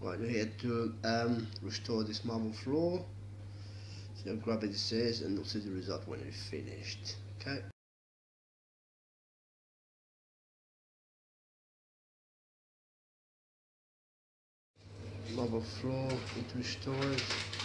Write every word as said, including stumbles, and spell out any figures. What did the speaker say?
Right, we're here to um, restore this marble floor. So I'll grab it, it says, and we'll see the result when it's finished. Okay. Marble floor, it restores.